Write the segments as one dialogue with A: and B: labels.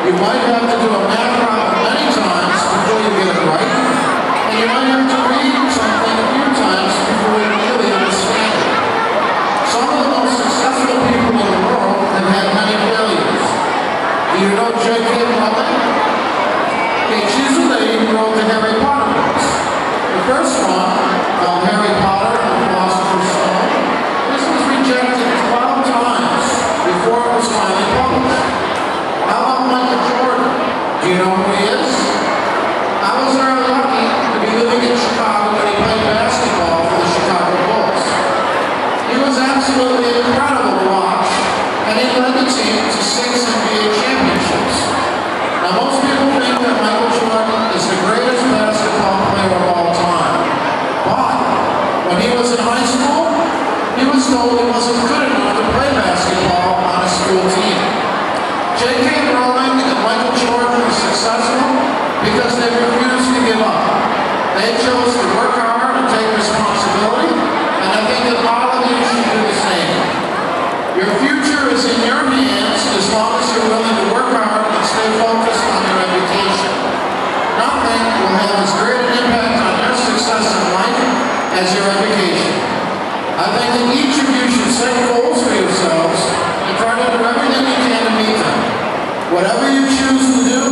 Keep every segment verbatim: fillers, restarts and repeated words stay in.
A: You might have to do a math problem many times before you get it right, and you might have to read something a few times before you really understand it. Some of the most successful people in the world have had many failures. Do you know J K Rowling? Okay, she's a lady who wrote the Harry Potter books. The first one, called Harry Potter and the Philosopher's Stone, this was rejected twelve times before it was finally published. How about Michael Jordan? Do you know who he is? I was very lucky to be living in Chicago when he played basketball for the Chicago Bulls. He was absolutely incredible to watch, and he led the team to six N B A championships. Now, most people think that Michael Jordan is the greatest basketball player of all time. But when he was in high school, he was told he wasn't good enough to play basketball on a school team. J K Rowling and Michael Jordan were successful because they refused to give up. They chose to work hard and take responsibility, and I think that all of you should do the same. Your future is in your hands as long as you're willing to work hard and stay focused on your education. Nothing will have as great an impact on your success in life as your education. I think that each of you should set goals for yourselves and try to do everything you can to meet them. Whatever you choose to do,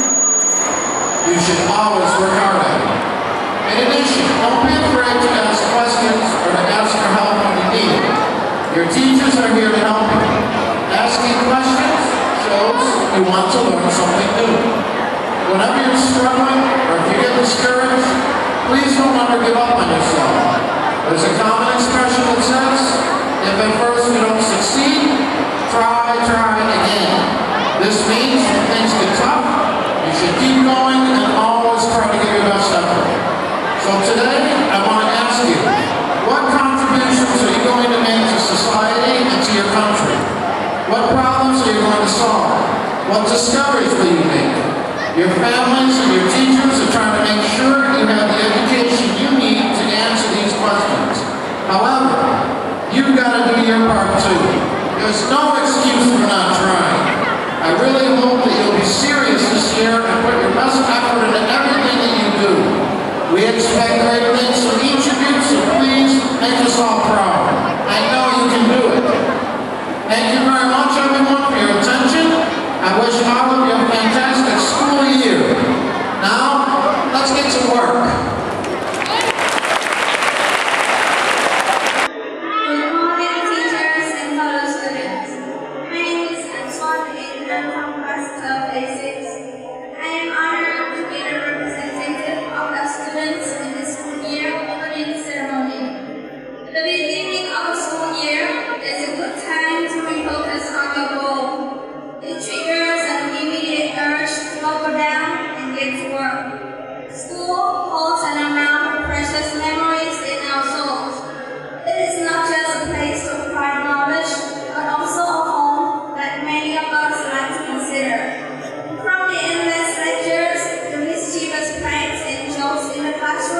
A: you should always work hard at it. In addition, don't be afraid to ask questions or to ask for help when you need it. Your teachers are here to help you. Asking questions shows you want to learn something new. Whenever you're struggling or if you get discouraged, please don't ever give up on yourself. There's a common expression that says, if at first you don't succeed, try, try again. This means when things get tough, you should keep going and always try to give your best effort. So today, I want to ask you, what contributions are you going to make to society and to your country? What problems are you going to solve? What discoveries will you make? Your families and your teachers are trying to make sure you have the education you need to answer these questions. However, you've got to do your part too. There's no excuse for not trying. I really hope that you'll be serious this year and put your best effort into everything that you do. We expect great things from each of you, so please make us all proud. I know you can do it. Thank you very much, everyone, for your attention. I wish all of you a fantastic school year. Now, let's get to work.
B: From the endless lectures, the mischievous pranks and jokes in the classroom,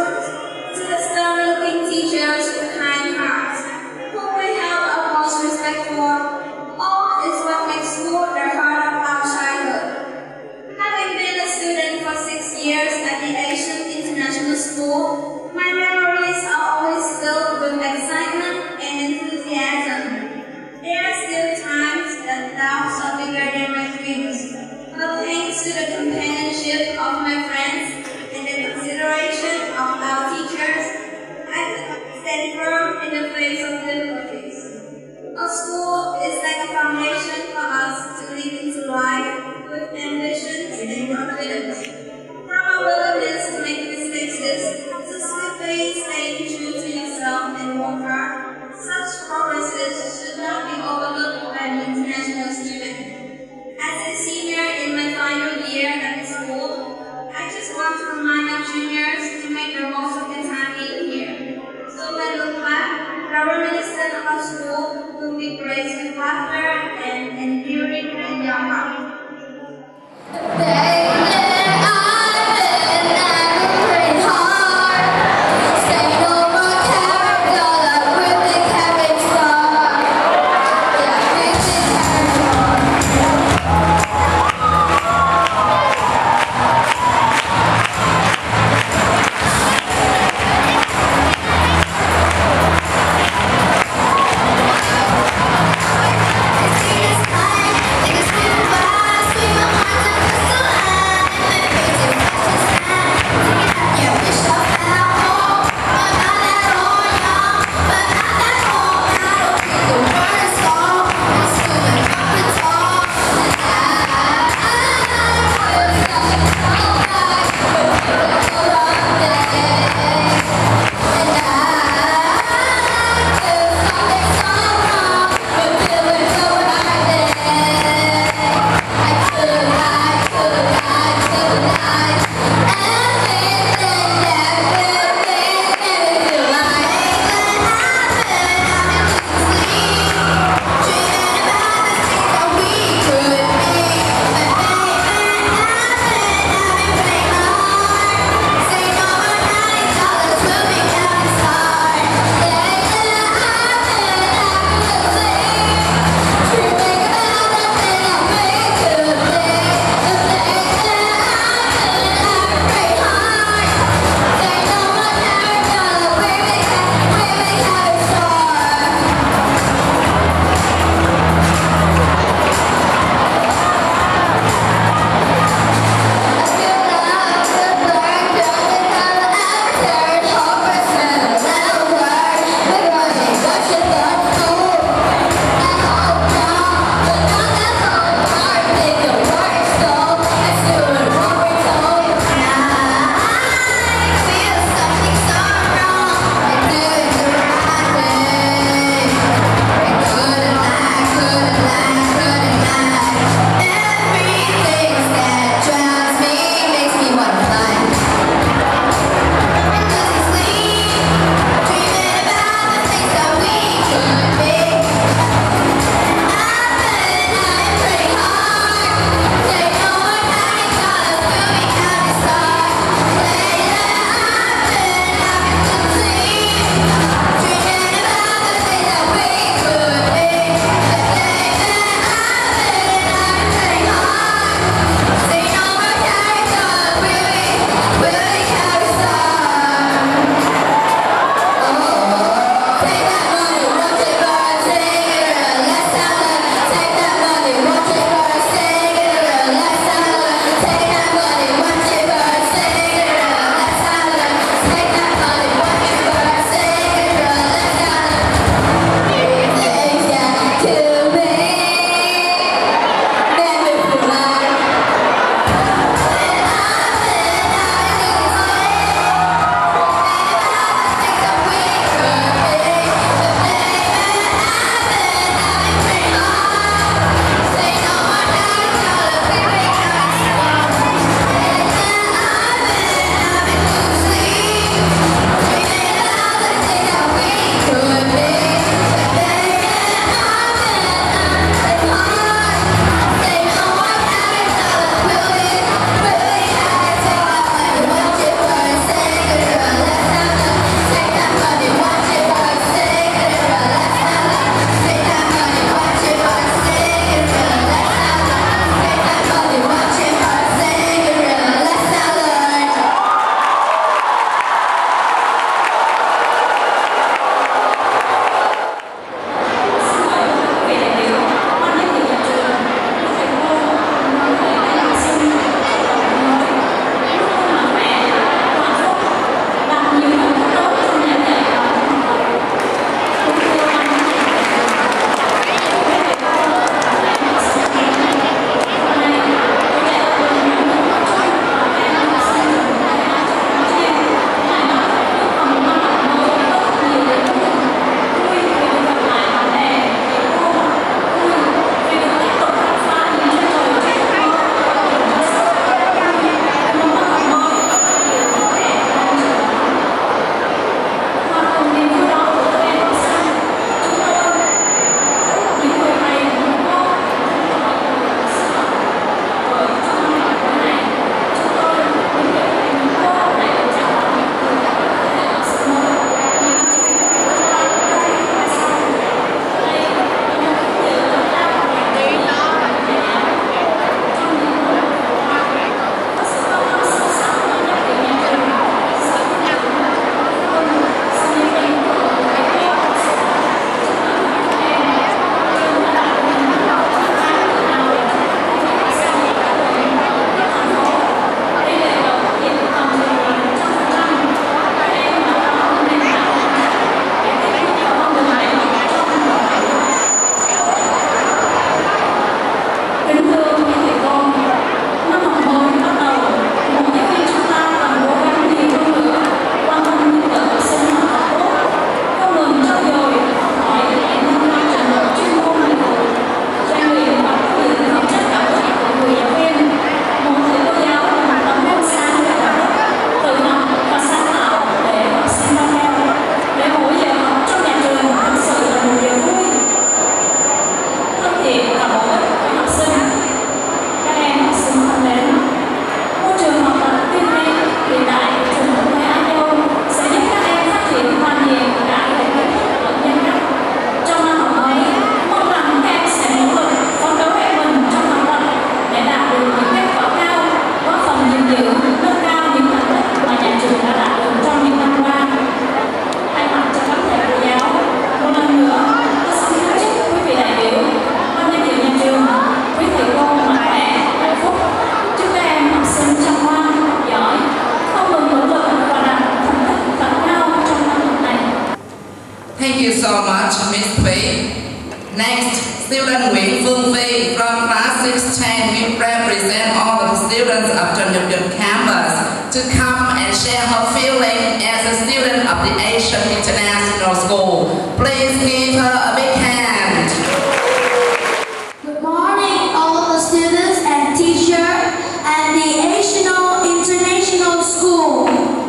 B: Next, student Nguyễn Phương Phi from class six ten will represent all the students of Trần Nhật Duật campus to come and share her feeling as a student of the Asian International School. Please give her a big hand.
C: Good morning, all the students and teachers at the Asian International School.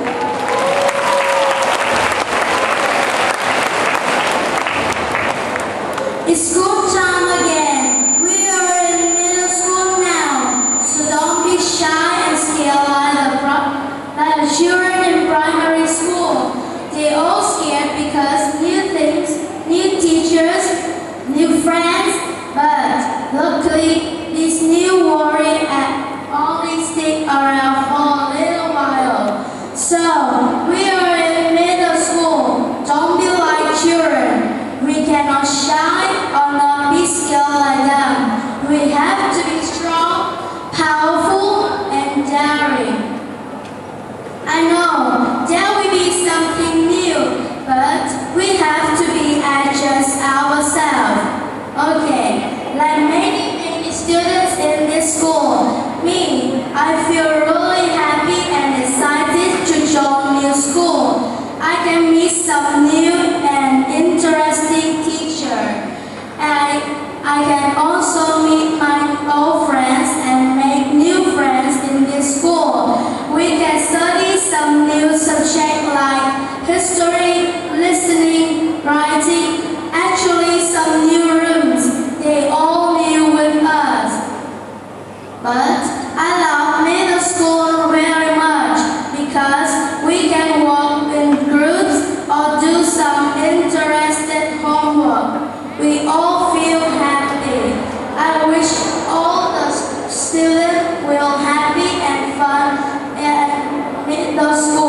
C: It's school time again. We are in middle school now, so don't be shy and scared like the, like the children in primary school. They all scared because new things, new teachers, new friends, but luckily this new worry only stick around for a little while. So we are in middle school. Don't be like children. We cannot shy or not be scared like them. We have to be strong, powerful, and daring. I know there will be something new, but we have to be adjust ourselves. Okay, like many, many students in this school, me, I feel really happy and excited to join new school. I can meet some new and interesting teacher. I, I can also meet my old friends and make new friends in this school. We can study some new subjects like history, listening, writing, actually some new rooms. They all new with us. But I love middle school very much because we can walk in groups or do some interesting homework. We all feel happy. I wish all the students will happy and fun at middle school.